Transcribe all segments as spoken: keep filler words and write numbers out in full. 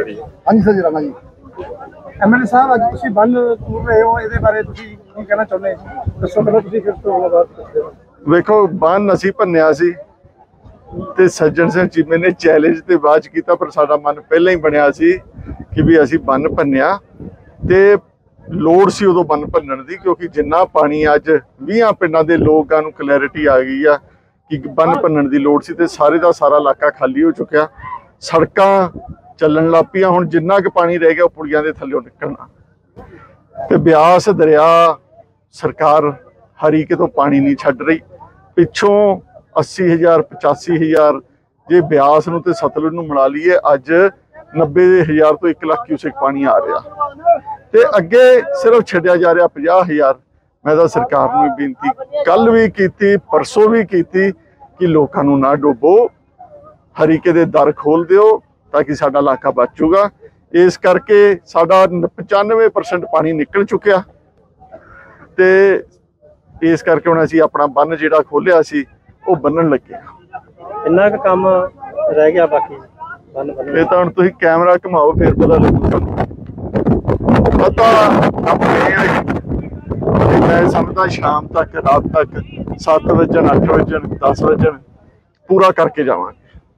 जी। हाँ जी sir Rana ji. M L A साहब अज तुसीं बंद टूर रहे हो, इहदे बारे तुसीं की कहना चाहुंदे दस्सो पहलां तुसीं फिर तो बाद दस्सो। वेखो बंद असीं भन्निया सी ते सज्जन सिंह चीमे ने चैलेंज ते बाਅਦ कीता, पर साडा मन पहले ही बनिया सी कि भी असीं बंद भन्निया ते लोड़ सी उदों बंद भन्नण दी, क्योंकि जिन्ना पानी अज बीस पिंडां दे लोकां नूं क्लैरिटी आ गई आ कि बंद भन्नण दी लोड़ सी, ते सारे दा सारा इलाका खाली हो चुकिया। सड़कां ਚੱਲਣ ਲੱਗ ਪਈਆਂ। ਹੁਣ जिन्ना क पानी रह गया पुलियां दे थल्लों निकलना ते ब्यास दरिया सरकार हरीके तो पानी नहीं छड्ड रही। पिछों अस्सी हज़ार पचासी हज़ार जे ब्यास नूं ते सतलुज नूं मिला लीए अज नब्बे हज़ार तो एक लाख क्यूसेक पानी आ रहा ते अगे सिर्फ छड्डिया जा रहा पचास हज़ार। मैं तो सरकार नूं बेनती कल भी कीती परसों भी कीती कि लोकां नूं ना डुबो, हरीके दे दर खोल दिओ ताकि साडा इलाका बच जूगा। इस करके साडा पचानवे परसेंट पानी निकल चुकिया ते इस करके हुण असीं अपना बन जिहड़ा खोलिया सी वो बन्नण लगे। किन्ना क काम रह गया बाकी बन बन्नण? ये तां हुण तुसीं कैमरा घुमाओ फिर पता लगू। पता अपने मैं समझदा शाम तक रात तक सत्त वजन अठ वजन दस वजन पूरा करके जावांगे।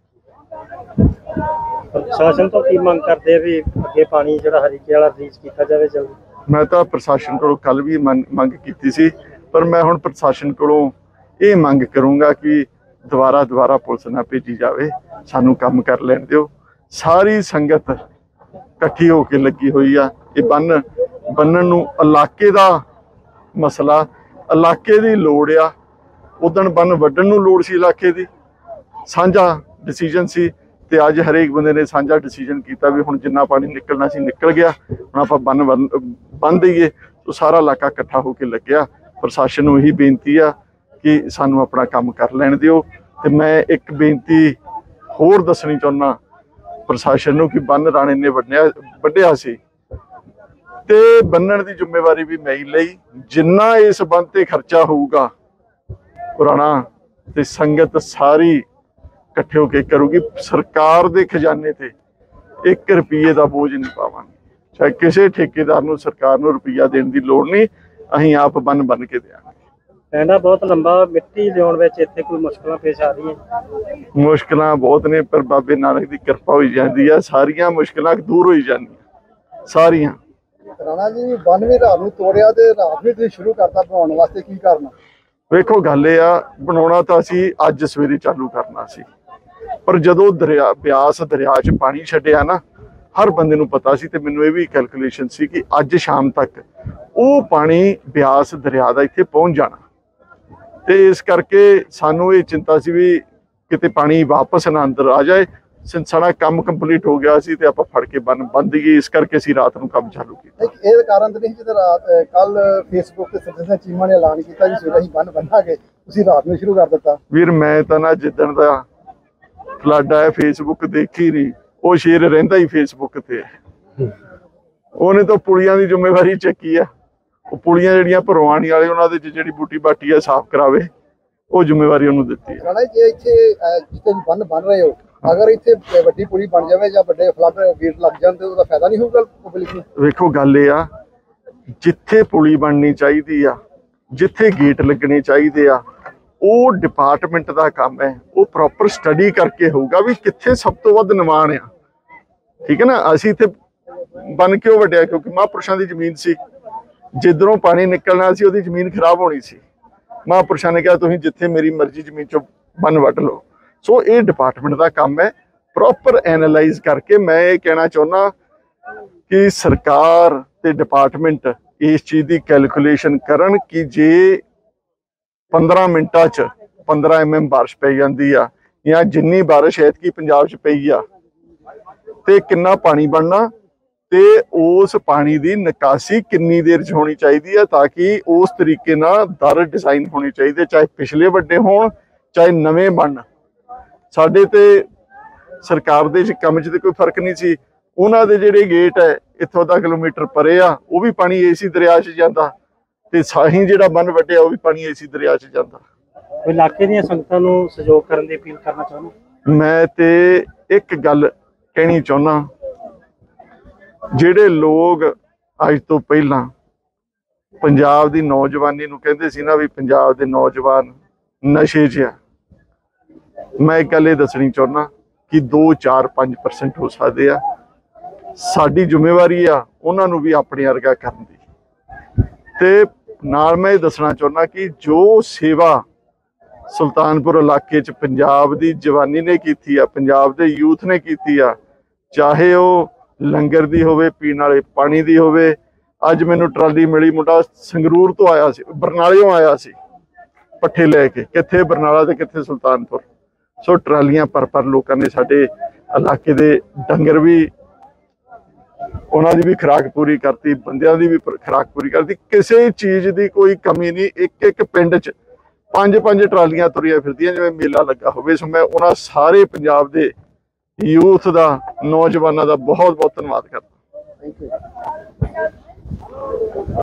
प्रशासन तो की मंग करते भी अगे पानी जो हरीके वाला रिलीज किया जाए जल्दी? मैं तो प्रशासन को कल भी मंग की सी, पर मैं हुण प्रशासन को ये मंग करूँगा कि दोबारा दोबारा पुलिस ना भेजी जाए, सानू काम कर लैण दिओ। सारी संगत इकट्ठी होकर लगी हुई आ ये बन बन्नण नूं। इलाके दा मसला इलाके दी लोड़ आ, उदण बन वड्डण नूं लोड़ सी इलाके दी, साझा डिसीजन सी ते अज हरेक बंदे ने साझा डिसीजन किया भी हुण जिन्ना पानी निकलना सी निकल गया, हुण आपां बन बन दईए। तो सारा इलाका इकट्ठा होकर लग्या। प्रशासन नूं यही बेनती आ कि सानू अपना काम कर लैण दिओ। ते मैं एक बेनती होर दसणी चाहुंदा प्रशासन नूं कि बन राणे ने वड्डिया वड्डिया सी ते बन्नण दी जिम्मेवारी भी मैं ही लई। जिन्ना इस बन ते खर्चा होऊगा राणा ते संगत सारी इकट्ठे होकर करूगी। सरकार के खजाने ते एक रुपये का बोझ नहीं पावांगे, चाहे किसी ठेकेदार नूं सरकार नूं रुपया देने की लोड़ नहीं, असीं आप बन बन के देंगे। पैंडा बहुत लंबा, मिट्टी लियाउण विच इत्थे कोई मुश्किलां पेश आ रही है? मुश्किलां बहुत ने, पर बाबे नानक की कृपा हो जाती है, सारियां मुश्किलां दूर हो जांदियां सारियां। राणा जी बन भी रात नूं तोड़िया ते रात भी तुसीं शुरू करता बनाउण वास्ते, की करना? वेखो गल ये आ, बनाउणा तां असीं अज सवेरे चालू करना सी, पर जदों दरिया ब्यास दरिया च पानी छड्डिया ना, हर बंदे नूं पता सी ते मैनूं ये भी कैलकुलेशन सी कि अज शाम तक वो पानी ब्यास दरिया दा इत्थे पहुंच जाना। ते इस करके सानूं ये चिंता सी भी किते पानी वापस ना अंदर आ जाए। साडा काम कंप्लीट हो गया सी ते आपां फड़ के बन बंद गई, इस करके असीं रात नूं काम चालू कीता। इस कारण तो नहीं जिद्दां रात कल फेसबुक ते सज्जन सिंह चीमा ने ऐलान किया कि सवेरे असीं बन बन्नांगे, तुसीं रात नूं शुरू कर दित्ता। वीर मैं तां ना जिद्दण दा फ्लड आया फेसबुक देखी नहीं, वो शेर रहिंदा ही फेसबुक ते, उहने तो पुलियां दी जिम्मेवारी चुकी आ। वो पुलियां जिहड़ियां भरवाणी वाले उन्हां दे जिहड़ी बूटी बाटी आ साफ करावे, वो जिम्मेवारी उन्होंने दित्ती है। राणा जी इत्थे जिथे बन बन रहे हो, अगर इत्थे वड्डी पुली बन जाए या वड्डे फ्लड गेट लग जाए तो उसका फायदा नहीं होगा पब्लिक नूं? वेखो गल ये आ, जिथे पुली बननी चाहिए आ, जिथे गेट लगने चाहिए आ, वो डिपार्टमेंट का काम है। वो प्रॉपर स्टडी करके होगा भी कित्थे सब तो वध निवाण आ। ठीक है ना, असीं इत्थे बन क्यों वड्डिया? क्योंकि महापुरुषों की जमीन सी, जिधरों पानी निकलना सी उहदी जमीन खराब होनी सी। महापुरुषों ने कहा तुसीं जिथे मेरी मर्जी जमीन चो बन वड्ड लो। सो ये डिपार्टमेंट का काम है प्रॉपर एनालाइज करके। मैं ये कहना चाहुंदा कि सरकार ते डिपार्टमेंट इस चीज़ की कैलकुलेशन करन कि जे पंद्रह मिनटां च पंद्रह एम एम बारिश पै जाती आ, या जिन्नी बारिश ऐतकी पंजाब च पई आ, ते किन्ना पानी बनना, ते उस पानी की निकासी किन्नी देर च होनी चाहिए है, ताकि उस तरीके नाल दर डिजाइन होनी चाहिए, चाहे पिछले वड्डे होण चाहे नवें बन। साडे ते सरकार दे काम च कोई फर्क नहीं सी। उन्हां दे जिहड़े गेट है इत्थों अद्धा किलोमीटर परे आ, वो भी पानी इसी दरिया च जांदा, ते साही जिहड़ा बन वड्डिया वो भी पानी इसी दरिया च जांदा। कोई इलाके दी संगतां नूं सहयोग करन दी अपील करना चाहुंदा। मैं ते एक गल कहनी चाहुंदा ਜਿਹੜੇ ਲੋਕ ਅੱਜ ਤੋਂ ਪਹਿਲਾਂ ਪੰਜਾਬ ਦੀ ਨੌਜਵਾਨੀ ਨੂੰ ਕਹਿੰਦੇ ਸੀ ਨਾ ਵੀ ਪੰਜਾਬ ਦੇ ਨੌਜਵਾਨ ਨਸ਼ੇ 'ਚ ਆ, ਮੈਂ ਇੱਕ ਗੱਲ ਇਹ ਦੱਸਣੀ ਚਾਹੁੰਦਾ ਕਿ ਦੋ ਚਾਰ ਪੰਜ ਪਰਸੈਂਟ ਹੋ ਸਕਦੇ ਆ। ਸਾਡੀ ਜ਼ਿੰਮੇਵਾਰੀ ਆ ਉਹਨਾਂ ਨੂੰ ਵੀ ਆਪਣੇ ਵਰਗਾ ਕਰਨ ਦੀ। ਤੇ ਨਾਲ ਮੈਂ ਇਹ ਦੱਸਣਾ ਚਾਹੁੰਦਾ ਕਿ ਜੋ ਸੇਵਾ ਸੁਲਤਾਨਪੁਰ ਇਲਾਕੇ 'ਚ ਪੰਜਾਬ ਦੀ ਜਵਾਨੀ ਨੇ ਕੀਤੀ ਆ, ਪੰਜਾਬ ਦੇ ਯੂਥ ਨੇ ਕੀਤੀ ਆ, ਚਾਹੇ ਉਹ ਲੰਗਰ ਦੀ ਹੋਵੇ, ਪੀਣ ਵਾਲੇ ਪਾਣੀ ਦੀ ਹੋਵੇ। ਅੱਜ ਮੈਨੂੰ ਟਰਾਲੀ ਮਿਲੀ, ਮੁੰਡਾ ਸੰਗਰੂਰ ਤੋਂ ਆਇਆ ਸੀ, ਬਰਨਾਲਿਓਂ ਆਇਆ ਸੀ ਪੱਠੇ ਲੈ ਕੇ, ਕਿੱਥੇ ਬਰਨਾਲਾ ਤੇ ਕਿੱਥੇ ਸੁਲਤਾਨਪੁਰ। ਸੋ ਟਰਾਲੀਆਂ ਪਰ ਪਰ ਲੋਕਾਂ ਨੇ ਸਾਡੇ ਇਲਾਕੇ ਦੇ ਡੰਗਰ ਵੀ, ਉਹਨਾਂ ਦੀ ਵੀ ਖੁਰਾਕ ਪੂਰੀ ਕਰਤੀ, ਬੰਦਿਆਂ ਦੀ ਵੀ ਖੁਰਾਕ ਪੂਰੀ ਕਰਤੀ। ਕਿਸੇ ਚੀਜ਼ ਦੀ ਕੋਈ ਕਮੀ ਨਹੀਂ। ਇੱਕ ਇੱਕ ਪਿੰਡ 'ਚ ਪੰਜ ਪੰਜ ਟਰਾਲੀਆਂ ਤੁਰੀਆਂ ਫਿਰਦੀਆਂ ਜਿਵੇਂ ਮੇਲਾ ਲੱਗਾ ਹੋਵੇ। ਸੋ ਮੈਂ ਉਹਨਾਂ ਸਾਰੇ ਪੰਜਾਬ ਦੇ ਯੂਥ ਦਾ, ਨੌਜਵਾਨਾਂ ਦਾ ਬਹੁਤ ਬਹੁਤ ਧੰਨਵਾਦ ਕਰਦਾ।